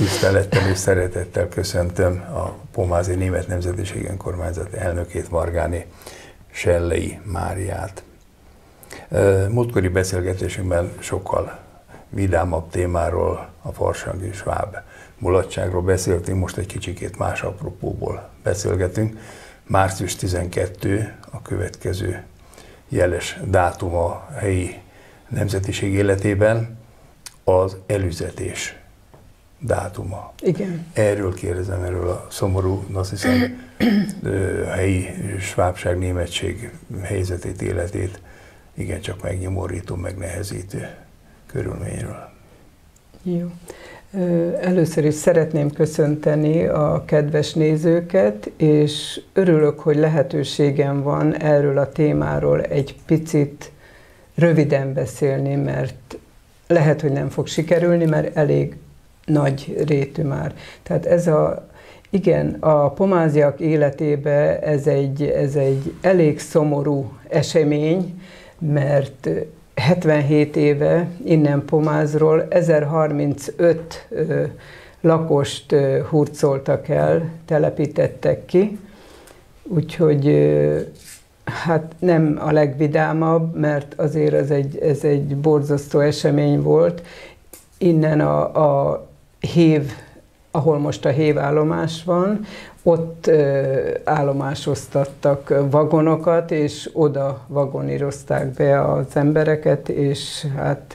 Tisztelettel és szeretettel köszöntöm a Pomázi Német Nemzetiségi Önkormányzat elnökét, Margáné Sellei Máriát. Múltkori beszélgetésünkben sokkal vidámabb témáról, a farsangi sváb mulatságról beszéltünk, most egy kicsikét más apropóból beszélgetünk. Március 12 a következő jeles dátum a helyi nemzetiség életében, az elüzetés dátuma. Igen. Erről kérdezem, erről a szomorú, azt hiszem, helyi svábság, németség helyzetét, életét igencsak megnyomorító, megnehezítő körülményről. Jó. Először is szeretném köszönteni a kedves nézőket, és örülök, hogy lehetőségem van erről a témáról egy picit röviden beszélni, mert lehet, hogy nem fog sikerülni, mert elég nagy rétű már. Tehát igen, a pomáziak életébe ez egy elég szomorú esemény, mert 77 éve innen Pomázról 1035 lakost hurcoltak el, telepítettek ki, úgyhogy hát nem a legvidámabb, mert azért ez egy borzasztó esemény volt. Innen a hév, ahol most a hévállomás van, ott állomásoztattak vagonokat, és oda vagonírozták be az embereket, és hát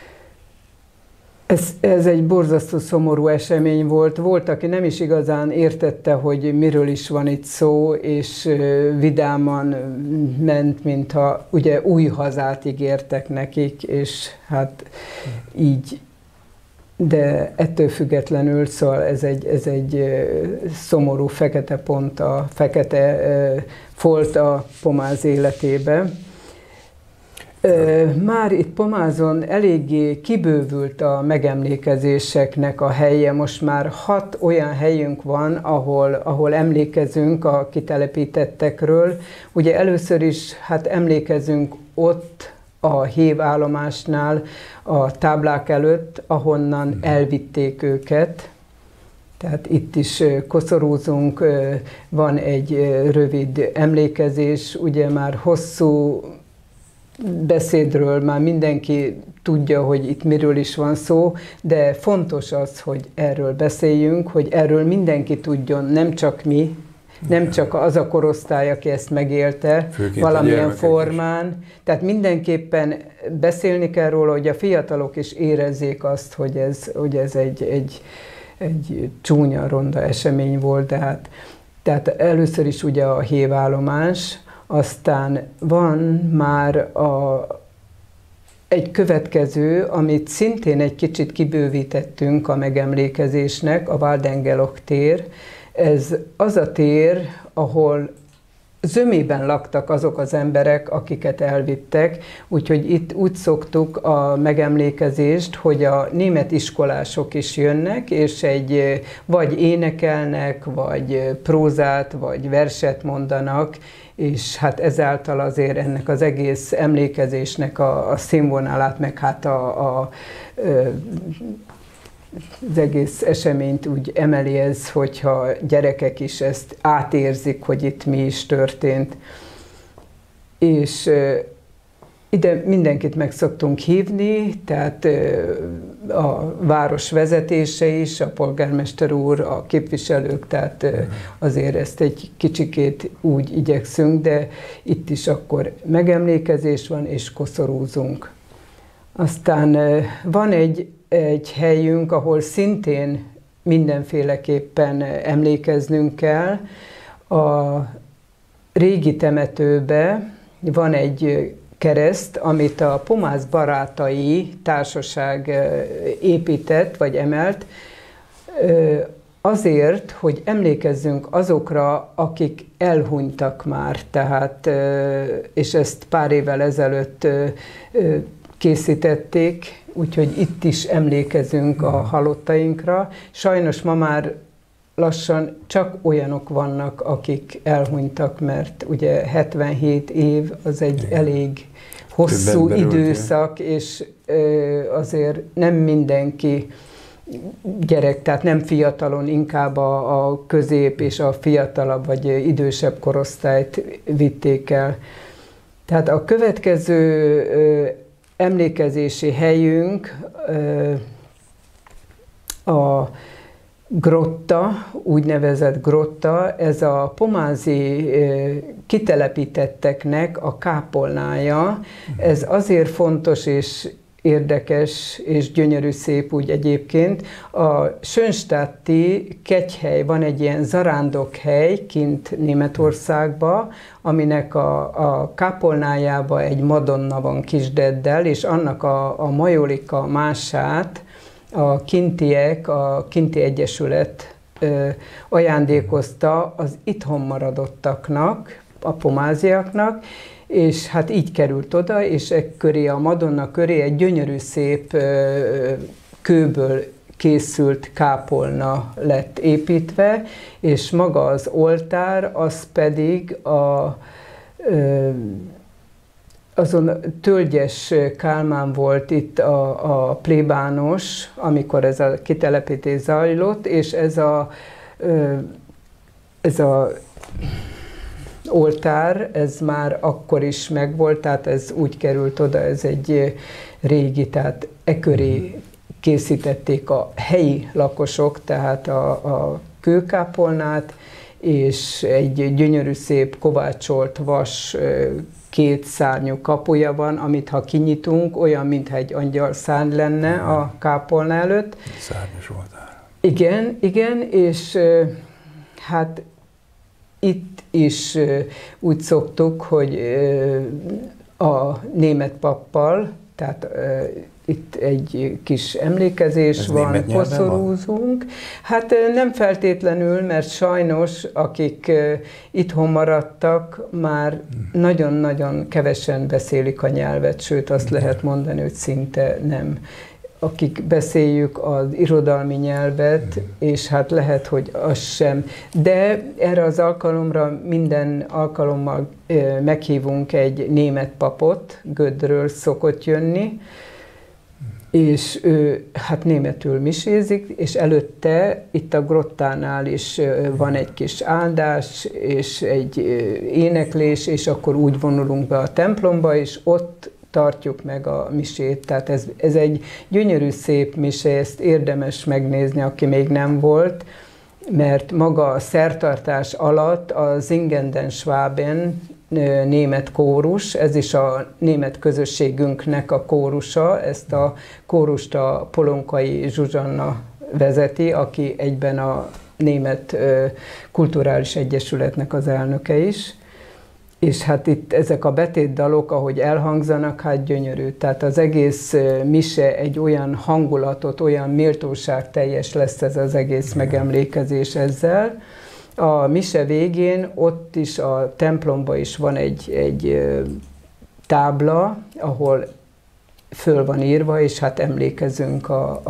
ez egy borzasztó szomorú esemény volt. Volt, aki nem is igazán értette, hogy miről is van itt szó, és vidáman ment, mintha ugye új hazát ígértek nekik, és hát így. De ettől függetlenül, szóval ez egy szomorú fekete pont, a fekete folt a Pomáz életébe. Már itt Pomázon eléggé kibővült a megemlékezéseknek a helye. Most már 6 olyan helyünk van, ahol emlékezünk a kitelepítettekről. Ugye először is hát emlékezünk ott, a hévállomásnál, a táblák előtt, ahonnan elvitték őket. Tehát itt is koszorúzunk, van egy rövid emlékezés, ugye már hosszú beszédről már mindenki tudja, hogy itt miről is van szó, de fontos az, hogy erről beszéljünk, hogy erről mindenki tudjon, nem csak mi, nem csak az a korosztály, aki ezt megélte, főként valamilyen formán. Tehát mindenképpen beszélni kell róla, hogy a fiatalok is érezzék azt, hogy ez egy csúnya, ronda esemény volt. Tehát először is ugye a hévállomás, aztán van már egy következő, amit szintén egy kicsit kibővítettünk a megemlékezésnek, a Waldengelok tér. Ez az a tér, ahol zömében laktak azok az emberek, akiket elvittek, úgyhogy itt úgy szoktuk a megemlékezést, hogy a német iskolások is jönnek, és vagy énekelnek, vagy prózát, vagy verset mondanak, és hát ezáltal azért ennek az egész emlékezésnek a színvonalát, meg hát az egész eseményt úgy emeli ez, hogyha gyerekek is ezt átérzik, hogy itt mi is történt. És ide mindenkit meg szoktunk hívni, tehát a város vezetése is, a polgármester úr, a képviselők, tehát azért ezt egy kicsikét úgy igyekszünk, de itt is akkor megemlékezés van, és koszorúzunk. Aztán van egy helyünk, ahol szintén mindenféleképpen emlékeznünk kell. A régi temetőbe van egy kereszt, amit a Pomáz Barátai Társaság épített, vagy emelt, azért, hogy emlékezzünk azokra, akik elhunytak már, tehát, és ezt pár évvel ezelőtt készítették, úgyhogy itt is emlékezünk a halottainkra. Sajnos ma már lassan csak olyanok vannak, akik elhunytak, mert ugye 77 év az egy elég hosszú időszak, és azért nem mindenki gyerek, tehát nem fiatalon, inkább a közép és a fiatalabb vagy idősebb korosztályt vitték el. Tehát a következő emlékezési helyünk a grotta, úgynevezett grotta, ez a pomázi kitelepítetteknek a kápolnája. Ez azért fontos és érdekes és gyönyörű szép úgy egyébként. A Schönstadti kegyhely, van egy ilyen zarándokhely kint Németországban, aminek a kápolnájában egy madonna van Kisdeddel, és annak a majolika mását a kintiek, a Kinti Egyesület ajándékozta az itthon maradottaknak, a pomáziaknak, és hát így került oda, és köré, a Madonna köré egy gyönyörű szép kőből készült kápolna lett építve, és maga az oltár, az pedig azon Tölgyes Kálmán volt itt a plébános, amikor ez a kitelepítés zajlott, és ez a oltár, ez már akkor is megvolt, tehát ez úgy került oda, ez egy régi, tehát köré készítették a helyi lakosok, tehát a kőkápolnát, és egy gyönyörű szép kovácsolt vas két szárnyú kapuja van, amit ha kinyitunk, olyan, mintha egy angyal szárny lenne a kápolna előtt. Szárnyas oltár. Igen, igen, és hát itt is úgy szoktuk, hogy a német pappal, tehát itt egy kis emlékezés van, koszorúzunk. Hát nem feltétlenül, mert sajnos, akik itthon maradtak, már nagyon-nagyon kevesen beszélik a nyelvet, sőt azt lehet mondani, hogy szinte nem. Akik beszéljük az irodalmi nyelvet, és hát lehet, hogy az sem. De erre az alkalomra minden alkalommal meghívunk egy német papot, Gödről szokott jönni, és ő hát németül misézik, és előtte itt a grottánál is van egy kis áldás, és egy éneklés, és akkor úgy vonulunk be a templomba, és ott tartjuk meg a misét. Tehát ez egy gyönyörű szép mise, ezt érdemes megnézni, aki még nem volt, mert maga a szertartás alatt a Singen den Schwaben német kórus, ez is a német közösségünknek a kórusa, ezt a kórust a Polonkai Zsuzsanna vezeti, aki egyben a Német Kulturális Egyesületnek az elnöke is. És hát itt ezek a betétdalok, ahogy elhangzanak, hát gyönyörű. Tehát az egész mise egy olyan hangulatot, olyan méltóságteljes lesz ez az egész megemlékezés ezzel. A mise végén ott is a templomban is van egy tábla, ahol föl van írva, és hát emlékezünk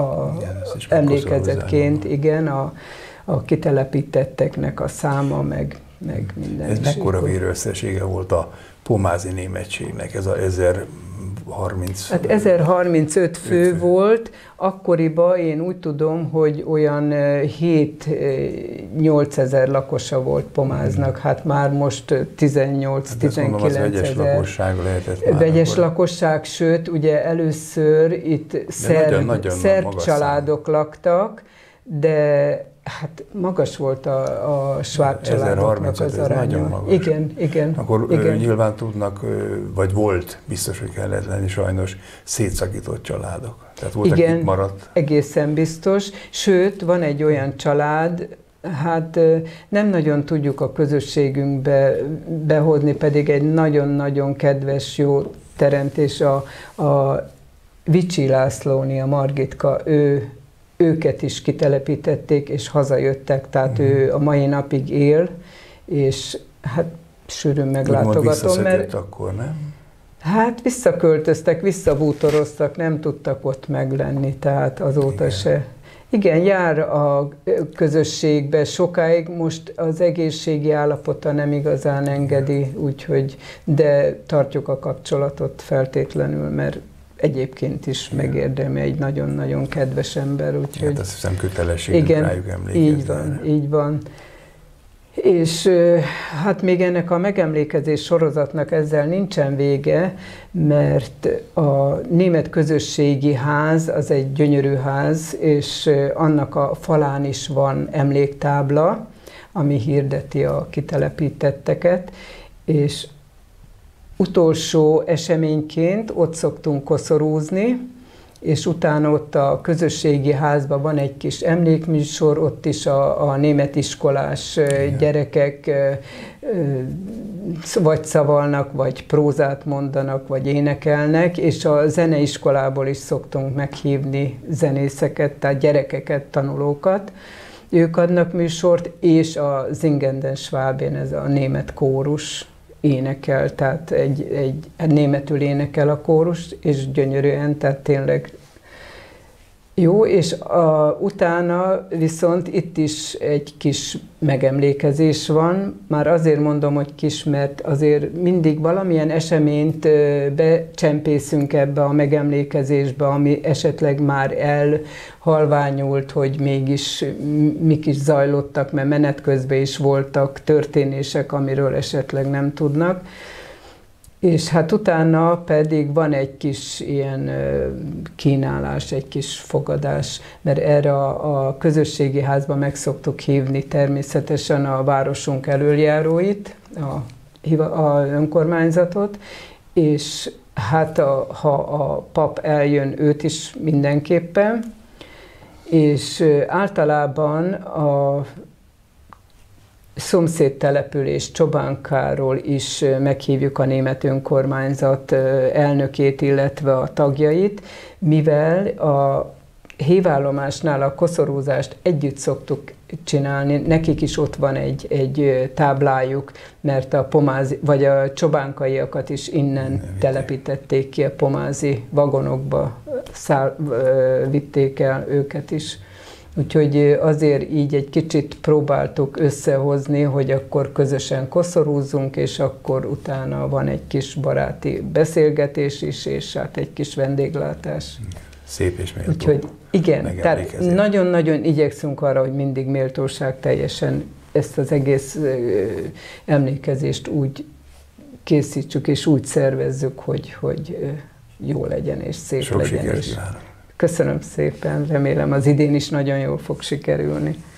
emlékezetként, igen, a kitelepítetteknek a száma, meg minden. Ez mekkora vérösszessége volt a pomázi németségnek, ez a 1030? Hát 1035 fő volt, akkoriban én úgy tudom, hogy olyan 7-8 ezer lakosa volt Pomáznak, hát már most 18-19 ezer. Vegyes lakosság lehetett már. Vegyes lakosság, sőt, ugye először itt szerb családok laktak, de hát magas volt a sváb családoknak az aránya. Nagyon magas. Igen. Akkor igen. Nyilván tudnak, vagy volt, biztos, hogy kellett lenni sajnos, szétszakított családok. Tehát voltak, igen, itt maradt. Egészen biztos. Sőt, van egy olyan család, hát nem nagyon tudjuk a közösségünkbe behozni, pedig egy nagyon-nagyon kedves, jó teremtés. A Vicsi Lászlóni, a Margitka, őket is kitelepítették, és hazajöttek, tehát ő a mai napig él, és hát sűrűn meglátogatom, mert akkor, nem? Hát visszaköltöztek, visszabútoroztak, nem tudtak ott meglenni, tehát azóta igen. Se. Igen, jár a közösségbe sokáig, most az egészségi állapota nem igazán engedi, úgyhogy, de tartjuk a kapcsolatot feltétlenül, mert egyébként is megérdemli, egy nagyon-nagyon kedves ember. Úgyhogy, hát azt hiszem kötelességünk rájuk emlékezni. Így van, így van. És hát még ennek a megemlékezés sorozatnak ezzel nincsen vége, mert a Német Közösségi Ház az egy gyönyörű ház, és annak a falán is van emléktábla, ami hirdeti a kitelepítetteket, és utolsó eseményként ott szoktunk koszorúzni, és utána ott a közösségi házban van egy kis emlékműsor, ott is a német iskolás gyerekek vagy szavalnak, vagy prózát mondanak, vagy énekelnek, és a zeneiskolából is szoktunk meghívni zenészeket, tehát gyerekeket, tanulókat. Ők adnak műsort, és a Singen den Schwaben, ez a német kórus énekel, tehát egy németül énekel a kórus, és gyönyörűen, tehát tényleg jó, és utána viszont itt is egy kis megemlékezés van. Már azért mondom, hogy kis, mert azért mindig valamilyen eseményt becsempészünk ebbe a megemlékezésbe, ami esetleg már elhalványult, hogy mégis mik is zajlottak, mert menet közben is voltak történések, amiről esetleg nem tudnak. És hát utána pedig van egy kis ilyen kínálás, egy kis fogadás, mert erre a közösségi házban meg szoktuk hívni természetesen a városunk elöljáróit, a önkormányzatot, és hát ha a pap eljön, őt is mindenképpen, és általában a szomszédtelepülés Csobánkáról is meghívjuk a német önkormányzat elnökét, illetve a tagjait, mivel a hévállomásnál a koszorúzást együtt szoktuk csinálni, nekik is ott van egy táblájuk, mert a csobánkaiakat is innen telepítették ki, a pomázi vagonokba vitték el őket is. Úgyhogy azért így egy kicsit próbáltuk összehozni, hogy akkor közösen koszorúzzunk, és akkor utána van egy kis baráti beszélgetés is, és hát egy kis vendéglátás. Szép és méltó. Úgyhogy igen, tehát nagyon-nagyon igyekszünk arra, hogy mindig méltóság teljesen ezt az egész emlékezést úgy készítsük, és úgy szervezzük, hogy jó legyen és szép Sok legyen. Sikert kívánok! Köszönöm szépen, remélem az idén is nagyon jól fog sikerülni.